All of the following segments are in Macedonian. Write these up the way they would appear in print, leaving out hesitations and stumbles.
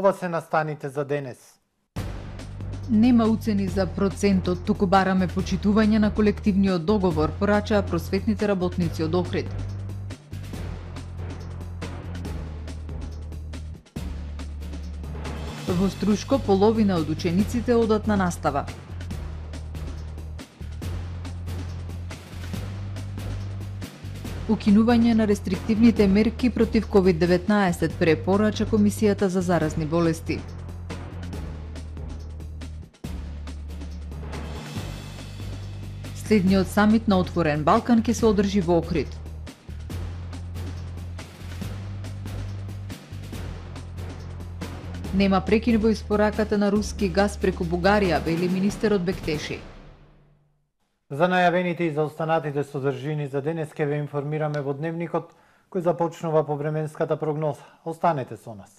Ова се настаните за денес. Нема уцени за процентот, туку бараме почитување на колективниот договор, порачаа просветните работници од Охрид. Во Струшко половина од учениците одат на настава. Укинување на рестриктивните мерки против COVID-19 препорача Комисијата за заразни болести. Следниот самит на Отворен Балкан ќе се одржи во Охрид. Нема прекин во испораката на руски газ преку Бугарија, вели министерот Бектеши. За најавените и за останатите содржини за денес ќе ве информираме во дневникот кој започнува по временската прогноза. Останете со нас.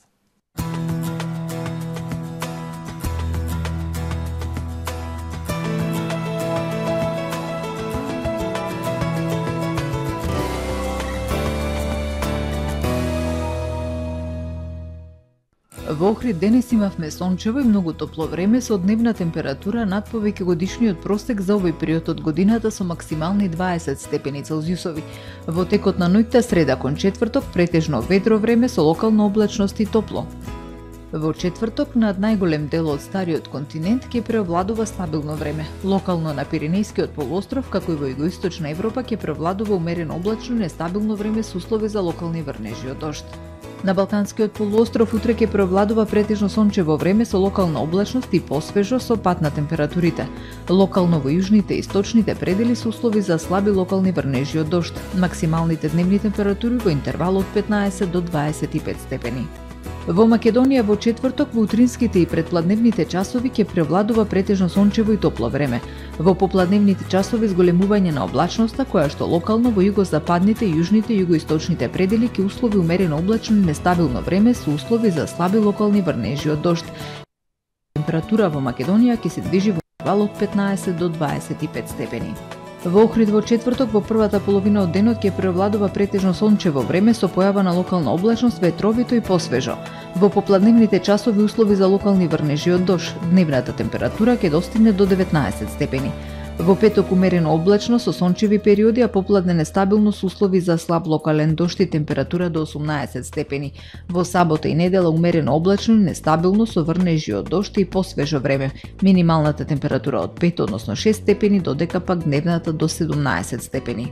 Во Охрид денес имавме сончево и многу топло време со дневна температура над повеќе годишниот просек за овој период од годината со максимални 20 степени Целзиусови. Во текот на ноќта среда кон четврток претежно ветро време со локална облачност и топло. Во четврток над најголем дел од стариот континент ќе преовладува стабилно време. Локално на Пиренејскиот полуостров, како и во југоисточна Европа, ќе преовладува умерено облачно нестабилно време со услови за локални врнежи од дожд. На Балканскиот полуостров утре ќе преовладува претежно сончево време со локална облачност и посвежо со пад на температурите. Локално во јужните и источните предели се услови за слаби локални врнежи од дожд. Максималните дневни температури во интервал од 15 до 25 степени. Во Македонија во четврток во утринските и предпладневните часови ќе преовладува претежно сончево и топло време. Во попладневните часови зголемување на облачноста, која што локално во југозападните, јужните и југоисточните предели ќе услови умерено облачно и нестабилно време со услови за слаби локални врнежи од дожд. Температура во Македонија ќе се движи во интервал од 15 до 25 степени. Во Охрид во четврток во првата половина од денот ќе преовладува претежно сончево време со појава на локална облачност, ветровито и посвежо. Во попладневните часови услови за локални врнежи од дожд. Дневната температура ќе достигне до 19 степени. Во петок умерено облачно со сончеви периоди, а попладне нестабилно со услови за слаб локален дожд и температура до 18 степени. Во сабота и недела умерено облачно и нестабилно со врнежи од дожд и посвежо време. Минималната температура од 5, односно 6 степени, додека пак дневната до 17 степени.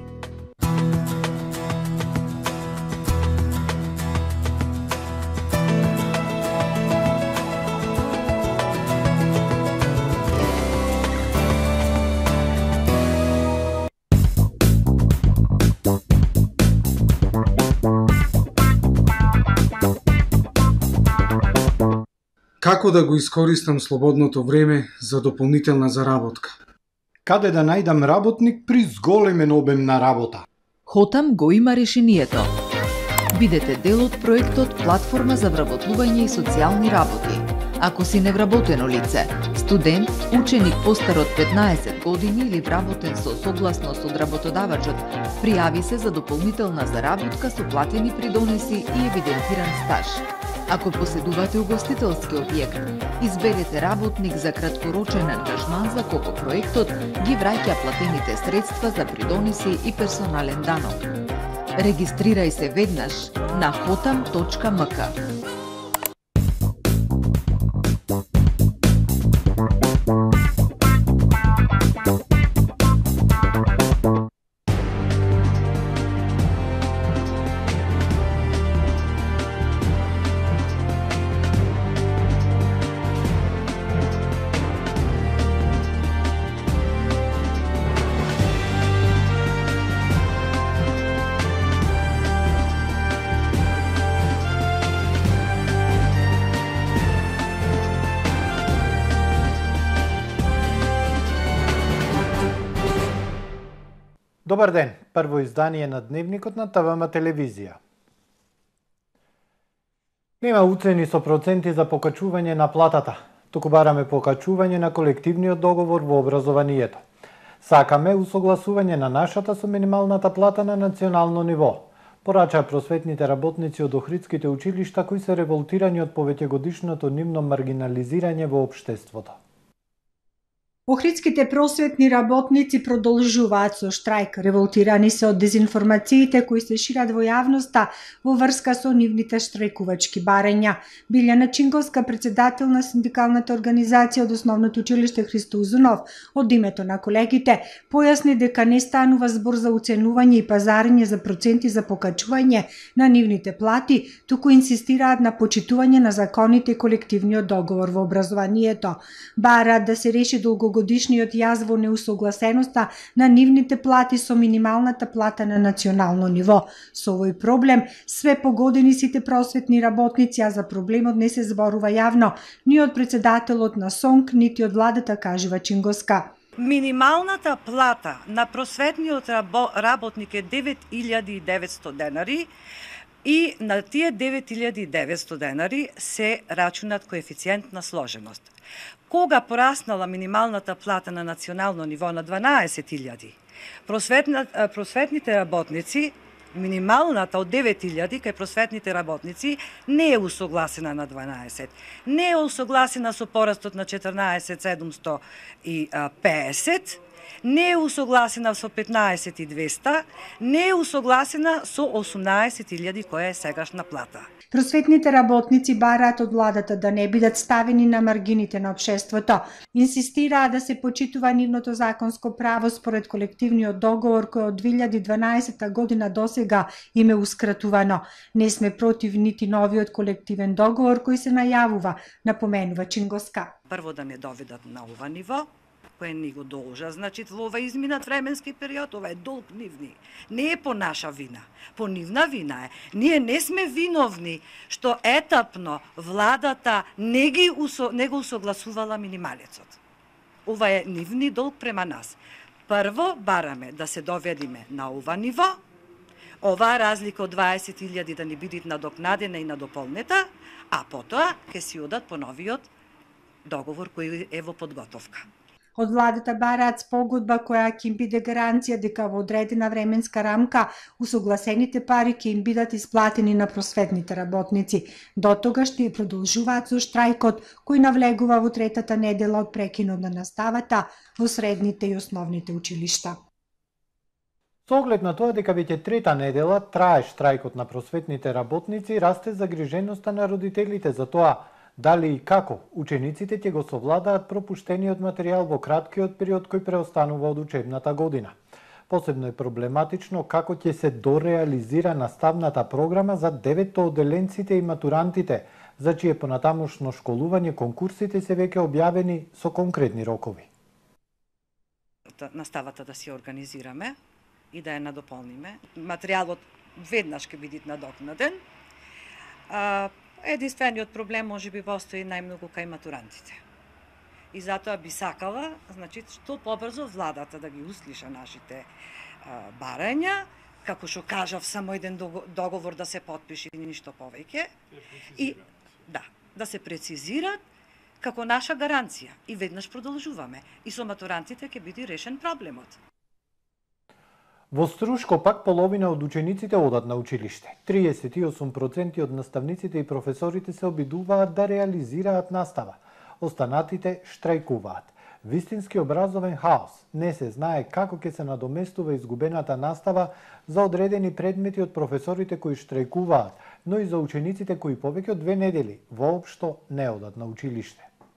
Како да го искористам слободното време за дополнителна заработка? Каде да најдам работник при зголемен обем на работа? Хотам го има решението. Бидете дел од проектот Платформа за вработување и социјални работи. Ако си невработено лице, студент, ученик постар од 15 години или вработен со согласност од работодавачот, пријави се за дополнителна заработка со платени придонеси и евидентиран стаж. Ако поседувате угостителски објект, изберете работник за краткорочен ангажман за кого проектот ги враќа платените средства за придонеси и персонален данок. Регистрирај се веднаш на hotam.mk. Добар ден, прво издание на Дневникот на ТВМ телевизија. Нема уцени со проценти за покачување на платата, туку бараме покачување на колективниот договор во образованието. Сакаме усогласување на нашата со минималната плата на национално ниво. порачаа просветните работници од охридските училишта кои се револтирани од повеќегодишното нивно маргинализирање во општеството. Охридските просветни работници продолжуваат со штрајк. Револтирани се од дезинформациите кои се шират во јавноста во врска со нивните штрајкувачки барања. Билјана Чинговска, председател на синдикалната организација од Основното училиште Христо Узунов, од името на колегите, појасни дека не станува збор за уценување и пазарење за проценти за покачување на нивните плати, туку инсистираат на почитување на законите и колективниот договор во образованието. Бараат да се реши годишниот јаз во неусогласеноста на нивните плати со минималната плата на национално ниво. Со овој проблем све погодени сите просветни работници, а за проблемот не се зборува јавно, ни од председателот на СОНК, нити од владата, кажува Чинговска. Минималната плата на просветниот работник е 9.900 денари и на тие 9.900 денари се рачунат коефициент на сложеност. Кога пораснала минималната плата на национално ниво на 12.000, просветните работници, минималната од 9.000 кај просветните работници не е усогласена на 12. Не е усогласена со порастот на 14.750, не е усогласена со 15.200, не е усогласена со 18.000 која е сегашна плата. Просветните работници бараат од владата да не бидат ставени на маргините на општеството. Инсистираат да се почитува нивното законско право според колективниот договор кој од 2012 година досега им е ускратувано. Не сме против нити новиот колективен договор кој се најавува, напоменува Чинговска. Прво да не доведат на ова ниво, кој ни го должа, значи во ова изминат временски период, ова е долг нивни. Не е по наша вина, по нивна вина е. Ние не сме виновни што етапно владата не го усогласувала минималецот. Ова е нивни долг према нас. Прво бараме да се доведиме на ова ниво, оваа разлика од 20.000 да ни биде надокнадена и надополнета, а потоа ќе си одат по новиот договор кој е во подготовка. Од владата бараат спогодба која ќе им биде гаранција дека во одредена временска рамка усогласените пари ќе им бидат исплатени на просветните работници. До тога ще продолжуваат со штрајкот кој навлегува во третата недела од прекинот на наставата во средните и основните училишта. Со оглед на тоа дека веќе трета недела трае штрајкот на просветните работници, расте загриженоста на родителите за тоа дали и како учениците ќе го совладаат пропуштениот материјал во краткиот период кој преостанува од учебната година. Посебно е проблематично како ќе се дореализира наставната програма за 9-оделенците и матурантите, за чие понатамошно школување конкурсите се веќе објавени со конкретни рокови. Наставата да си организираме и да ја надополниме. Материјалот веднаш ќе биде надокнаден. Единствениот проблем може би постои најмногу кај матурантите. И затоа би сакала, значи, што побрзо владата да ги услиша нашите барања, како што кажав, само еден договор да се потпише и ништо повеќе. И да се прецизираат како наша гаранција. И веднаш продолжуваме. И со матурантите ќе биде решен проблемот. Во Струшко пак половина од учениците одат на училиште. 38% од наставниците и професорите се обидуваат да реализираат настава. Останатите штрајкуваат. Вистински образовен хаос. Не се знае како ќе се надоместува изгубената настава за одредени предмети од професорите кои штрајкуваат, но и за учениците кои повеќе од 2 недели воопшто не одат на училиште.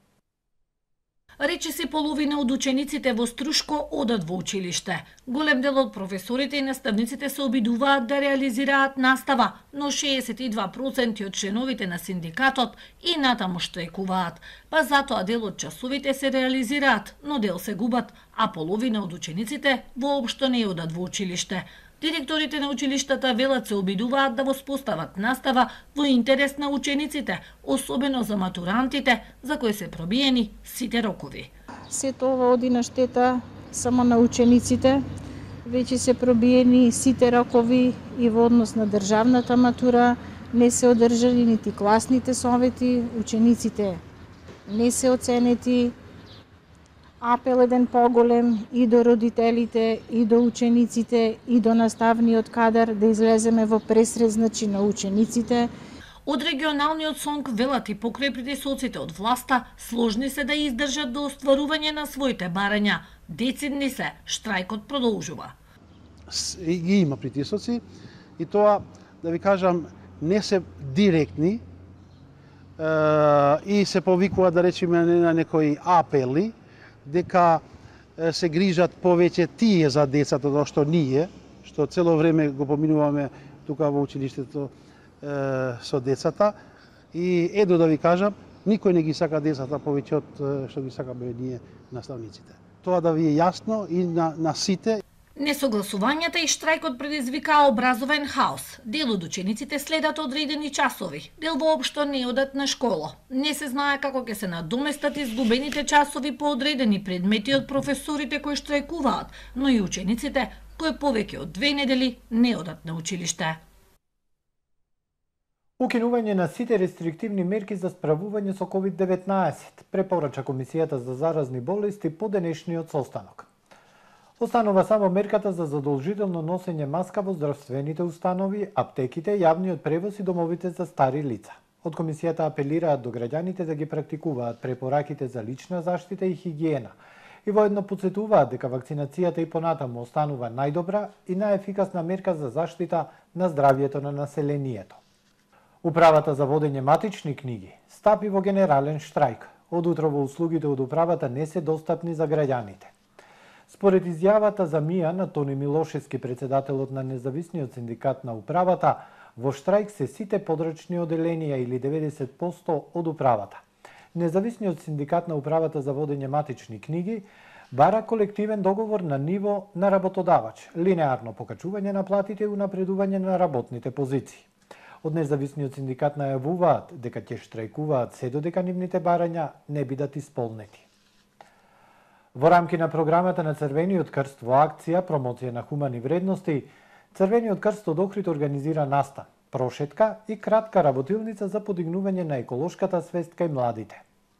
Рече се половина од учениците во Струшко одат во училиште. Голем дел од професорите и наставниците се обидуваат да реализираат настава, но 62% од членовите на синдикатот и натаму штрајкуваат. Па затоа дел од часовите се реализираат, но дел се губат, а половина од учениците воопшто не одат во училиште. Директорите на училиштата велат се обидуваат да воспостават настава во интерес на учениците, особено за матурантите, за кои се пробиени сите рокови. Сето ова оди на штета само на учениците. Веќе се пробиени сите рокови и во однос на државната матура, не се одржани нити класните совети, учениците не се оценети, апел еден поголем и до родителите, и до учениците, и до наставниот кадар да излеземе во пресред, значи, на учениците. Од регионалниот сонг велат и покрај притисоците од власта, сложни се да издржат до остварување на своите барања. Децидни се, штрајкот продолжува. Ги има притисоци и тоа, да ви кажам, не се директни и се повикува, да речеме, на некои апели, дека се грижат повеќе тие за децата, тоа што ние, што цело време го поминуваме тука во училиштето со децата. И едно да ви кажам, никој не ги сака децата повеќе од што ги сакаме ние наставниците. Тоа да ви е јасно и на сите. Несогласувањата и штрајкот предизвикаа образовен хаос. Дел од учениците следат одредени часови, дел воопшто не одат на школа. Не се знае како ќе се надоместат изгубените часови по одредени предмети од професорите кои штрајкуваат, но и учениците кои повеќе од 2 недели не одат на училиште. Укинување на сите рестриктивни мерки за справување со COVID-19, препорача Комисијата за заразни болести по денешниот состанок. Останува само мерката за задолжително носење маска во здравствените установи, аптеките, јавниот превоз и домовите за стари лица. Од Комисијата апелираат до граѓаните да ги практикуваат препораките за лична заштита и хигиена и воедно потсетуваат дека вакцинацијата и понатаму останува најдобра и најефикасна мерка за заштита на здравјето на населението. Управата за водење матични книги стапи во генерален штрајк. Од утро во услугите од управата не се достапни за граѓаните. Според изјавата за МИА на Тони Милошевски, председателот на независниот синдикат на управата, во штрајк се сите подрачни оделенија или 90% од управата. Независниот синдикат на управата за водење матични книги бара колективен договор на ниво на работодавач, линеарно покачување на платите и унапредување на работните позиции. Од независниот синдикат најавуваат дека ќе штрајкуваат се додека нивните барања не бидат исполнети. Во рамки на програмата на Црвениот крст во акција промоција на хумани вредности, Црвениот крст од Охрид организира настан, прошетка и кратка работилница за подигнување на еколошката свест кај младите.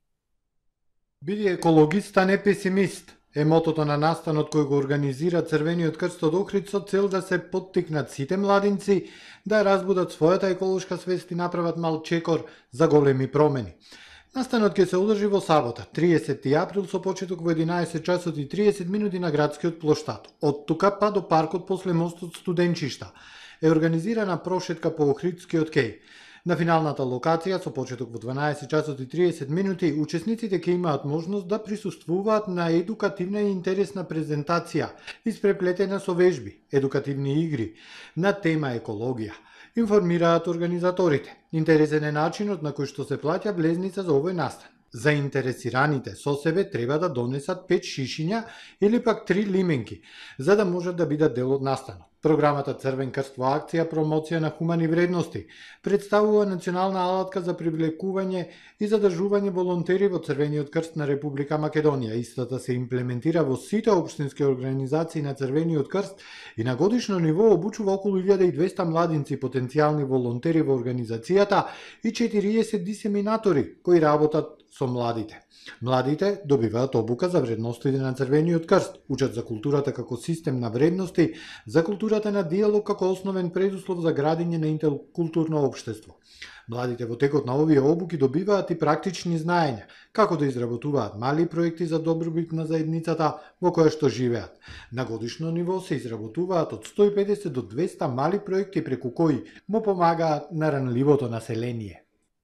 Биди екологист, а не песимист, е мотото на настанот кој го организира Црвениот крст од Охрид со цел да се поттикнат сите младинци да разбудат својата еколошка свест и направат мал чекор за големи промени. Настанот ќе се одржи во сабота, 30 април со почеток во 11 часот и 30 минути на градскиот плоштад. Од тука па до паркот после мостот Студенчишта е организирана прошетка по Охридскиот кеј. На финалната локација со почеток во 12 часот и 30 минути учесниците ќе имаат можност да присуствуваат на едукативна и интересна презентација, испреплетена со вежби, едукативни игри на тема екологија. Информираат организаторите. Интересен е начинот на кој што се плаќа влезница за овој настан. Заинтересираните со себе треба да донесат 5 шишиња или пак 3 лименки, за да можат да бидат дел од настанот. Програмата Црвен крст во акција промоција на хумани вредности представува национална алатка за привлекување и задржување волонтери во Црвениот крст на Република Македонија. Истата се имплементира во сите општински организации на Црвениот крст и на годишно ниво обучува околу 1200 младинци потенцијални волонтери во организацијата и 40 дисеминатори кои работат со младите. Младите добиваат обука за вредностите на Црвениот крст, учат за културата како систем на вредности, за културата на диалог како основен предуслов за градење на интеркултурно општество. Младите во текот на овие обуки добиваат и практични знаења, како да изработуваат мали проекти за добробит на заедницата во која што живеат. На годишно ниво се изработуваат од 150 до 200 мали проекти преку кои му помагаат на ранливото население.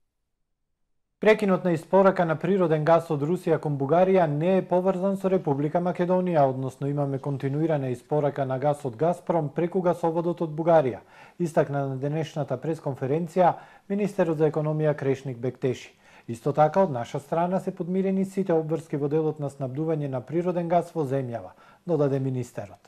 Прекинот на испорака на природен газ од Русија кон Бугарија не е поврзан со Република Македонија, односно имаме континуирана испорака на газ од Газпром преку гасоводот од Бугарија, истакна на денешната пресконференција министерот за економија Крешник Бектеши. Исто така, од наша страна се подмирени сите обврски во делот на снабдување на природен газ во земјава, додаде министерот.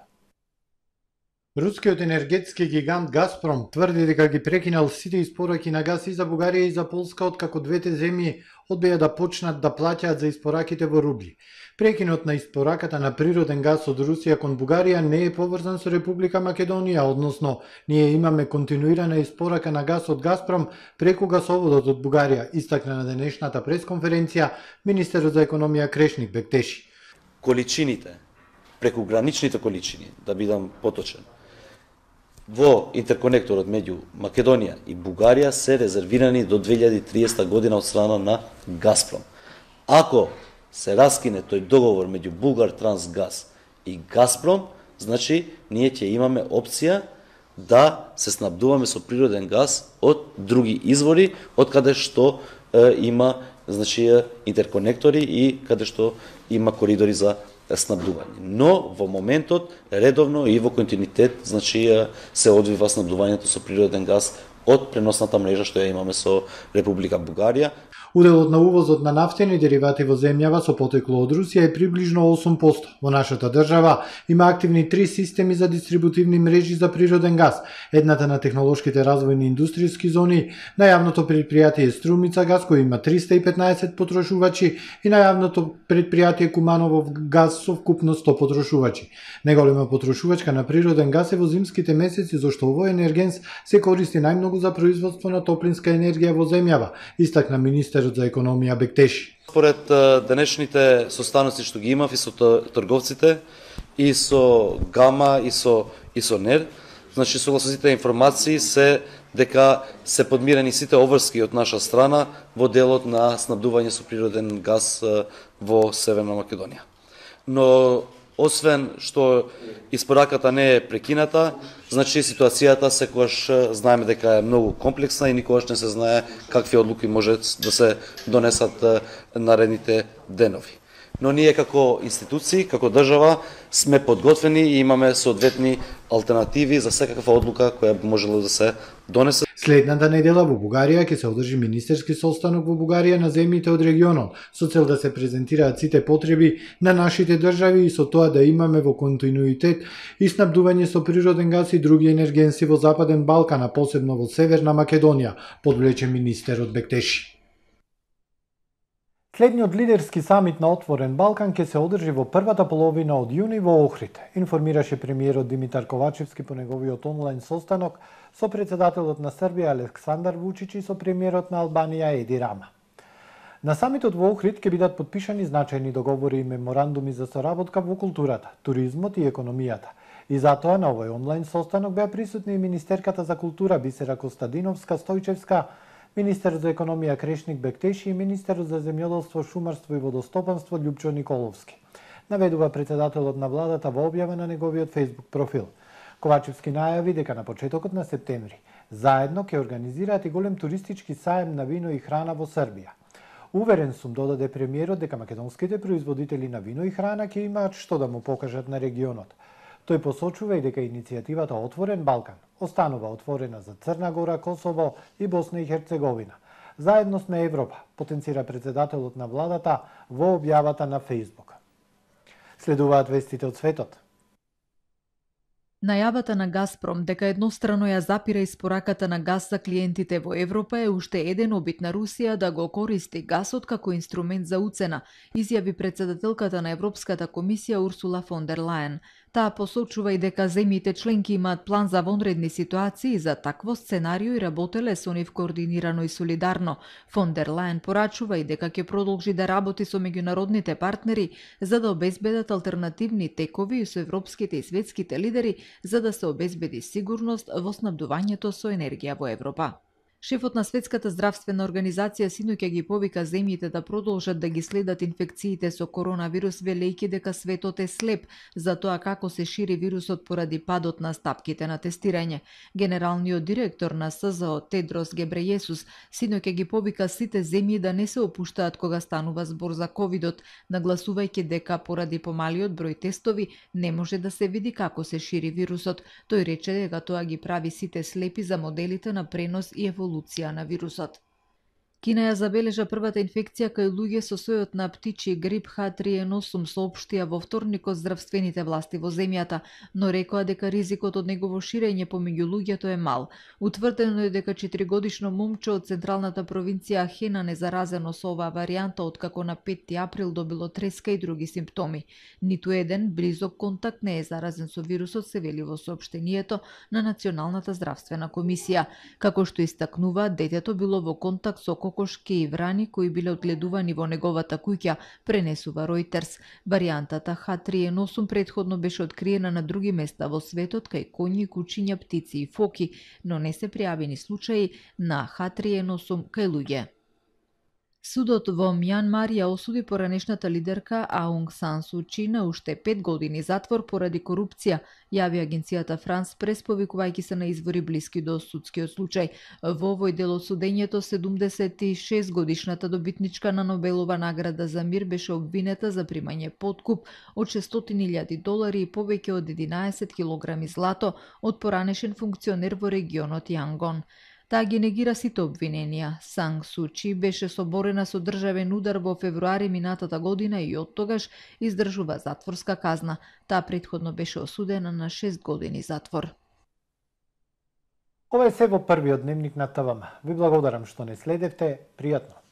Рускиот енергетски гигант Газпром тврди дека ги прекинал сите испораки на газ и за Бугарија и за Полска откако двете земји одбеа да почнат да плаќаат за испораките во рубли. Прекинот на испораката на природен газ од Русија кон Бугарија не е поврзан со Република Македонија, односно ние имаме континуирана испорака на газ од Газпром преку гасоводот од Бугарија, истакна на денешната пресконференција министерот за економија Крешник Бектеши. количините, прекуграничните количини, да бидам поточен, во интерконекторот меѓу Македонија и Бугарија се резервирани до 2030 година од страна на Газпром. Ако се раскине тој договор меѓу Булгартрансгаз и Газпром, значи ние ќе имаме опција да се снабдуваме со природен газ од други извори, од каде што има интерконектори и каде што има коридори за снабдување. Но во моментот редовно и во континуитет се одвива снабдувањето со природен газ од преносната мрежа што ја имаме со Република Бугарија. Уделот на увозот на нафтени деривати во земјава со потекло од Русија е приближно 8%. Во нашата држава има активни 3 системи за дистрибутивни мрежи за природен газ. Едната на технолошките развојни индустријски зони, на јавното предпријатие Струмица газ кој има 315 потрошувачи и на јавното предпријатие Куманово газ со вкупно 100 потрошувачи. Неголема потрошувачка на природен газ е во зимските месеци, зашто овој енергенс се користи најмногу за производство на топлинска енергија во земјава, истакна министерот за економија Бектеши. Според денешните состаноци што ги имав и со трговците, и со Гама, и со НЕР, согласно сите информации се дека се подмирени сите обврски од наша страна во делот на снабдување со природен газ во Северна Македонија. Но освен што испораката не е прекината, ситуацијата секогаш знаеме дека е многу комплексна и никогаш не се знае какви одлуки може да се донесат наредните денови. Но ние како институции, како држава, сме подготвени и имаме соодветни алтернативи за секаква одлука која би можела да се донесе. Следната недела во Бугарија ќе се одржи министерски состанок во Бугарија на земјите од регионот, со цел да се презентираат сите потреби на нашите држави и со тоа да имаме во континуитет и снабдување со природен газ и други енергенси во Западен Балкан, а посебно во Северна Македонија, подвлече министерот Бектеши. Следниот лидерски самит на Отворен Балкан ќе се одржи во првата половина од јуни во Охрид, информираше премиерот Димитар Ковачевски по неговиот онлайн состанок со председателот на Србија Александар Вучич и со премиерот на Албанија Еди Рама. На самитот во Охрид ќе бидат потпишани значајни договори и меморандуми за соработка во културата, туризмот и економијата. И затоа на овој онлайн состанок беа присутни и министерката за култура Бисера Костадиновска Стојчевска, министерот за економија Крешник Бектеши и министерот за земјоделство, шумарство и водостопанство Љупчо Николовски, наведува председателот на владата во објава на неговиот фејсбук профил. Ковачевски најави дека на почетокот на септември заедно ќе организираат и голем туристички саем на вино и храна во Србија. Уверен сум, додаде премиерот, дека македонските производители на вино и храна ќе имаат што да му покажат на регионот. Тој посочува и дека иницијативата Отворен Балкан останува отворена за Црна Гора, Косово и Босна и Херцеговина. Заедно сме Европа, потенцира председателот на владата во објавата на Фејсбук. Следуваат вестите од светот. Најавата на Газпром дека еднострано ја запира испораката на газ за клиентите во Европа е уште еден обид на Русија да го користи гасот како инструмент за уцена, изјави председателката на Европската комисија Урсула фон дер Лајен. Таа посочува и дека земјите членки имаат план за вонредни ситуации и за такво сценарио и работеле со нив координирано и солидарно. Фон дер Лајен порачува и дека ќе продолжи да работи со меѓународните партнери за да обезбедат алтернативни текови и со европските и светските лидери за да се обезбеди сигурност во снабдувањето со енергија во Европа. Шефот на Светската здравствена организација синоќа ги повика земјите да продолжат да ги следат инфекциите со коронавирус, велејќи дека светот е слеп за тоа како се шири вирусот поради падот на стапките на тестирање. Генералниот директор на СЗО Тедрос Гебрејесус синоќа ги повика сите земји да не се опуштаат кога станува збор за ковидот, нагласувајќи дека поради помалиот број тестови не може да се види како се шири вирусот. Тој рече дека тоа ги прави сите слепи за моделите на пренос и еволуција на вирусот. Кина ја забележа првата инфекција кај луѓе со сојот на птичи грип H3N8, соопштија во вторникот здравствените власти во земјата, но рекоа дека ризикот од негово ширење помеѓу луѓето е мал. Утврдено е дека 4-годишно момче од централната провинција Хенан е заразено со оваа варијанта откако на 5 април добило треска и други симптоми. Ниту еден близок контакт не е заразен со вирусот, се вели во соопштението на Националната здравствена комисија. Како што истакнува, детето било во контакт со кокошки и врани кои биле одгледувани во неговата куќа, пренесува Reuters. Варијантата H3N8 претходно беше откриена на други места во светот кај коњи, кучиња, птици и фоки, но не се пријавени случаи на H3N8 кај луѓе. Судот во Мјанмар ја осуди поранешната лидерка Аунг Сан Су Чи на уште 5 години затвор поради корупција, јави агенцијата Франс прес, повикувајќи се на извори блиски до судскиот случај. Во овој дел од судењето 76 годишната добитничка на Нобелова награда за мир беше обвинета за примање подкуп од $600,000 и повеќе од 11 килограми злато од поранешен функционер во регионот Јангон. Таа ги негира сите обвиненија. Санг Су Чи беше соборена со државен удар во февруари минатата година и оттогаш издржува затворска казна. Таа претходно беше осудена на 6 години затвор. Ова е се во првиот дневник на ТВМ. Ви благодарам што не следевте. Пријатно.